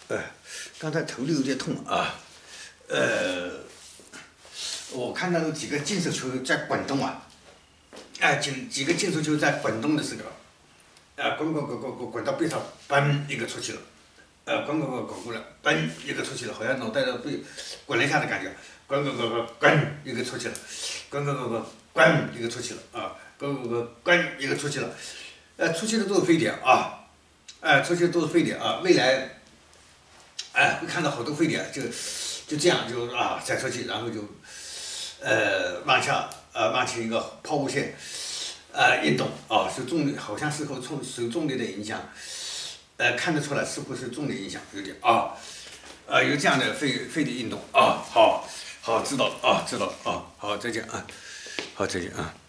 刚才头有点痛啊，我看到有几个金属球在滚动啊，几个金属球在滚动的时候，滚到背上，嘣一个出去了，滚过来，嘣一个出去了，好像脑袋都被滚了一下的感觉，滚一个出去了，滚一个出去了啊，滚一个出去了，出去的都是飞碟啊，出去的都是飞碟啊，未来。会看到好多飞碟，就这样再出去，然后就往起一个抛物线运动啊，受重力好像是受重力的影响，看得出来似乎是重力影响有点有这样的飞碟运动啊，好，知道了啊，好，再见啊，好，再见啊。